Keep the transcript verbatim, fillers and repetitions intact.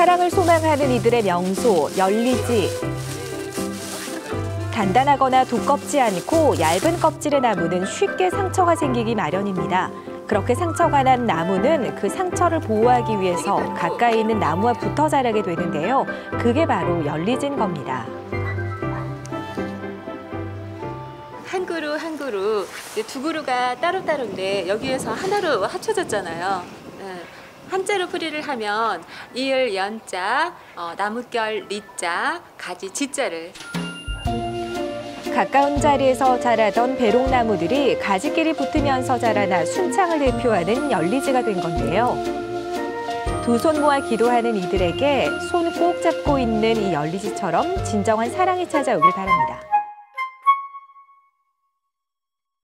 사랑을 소망하는 이들의 명소, 열리지. 단단하거나 두껍지 않고 얇은 껍질의 나무는 쉽게 상처가 생기기 마련입니다. 그렇게 상처가 난 나무는 그 상처를 보호하기 위해서 가까이 있는 나무와 붙어 자라게 되는데요. 그게 바로 열리진 겁니다. 한 그루 한 그루, 두 그루가 따로따로인데 여기에서 하나로 합쳐졌잖아요. 네. 한자로 풀이를 하면 이을 연자, 어, 나뭇결 리자, 가지 지자를. 가까운 자리에서 자라던 배롱나무들이 가지끼리 붙으면서 자라나 순창을 대표하는 열리지가 된 건데요. 두 손 모아 기도하는 이들에게 손 꼭 잡고 있는 이 열리지처럼 진정한 사랑이 찾아오길 바랍니다.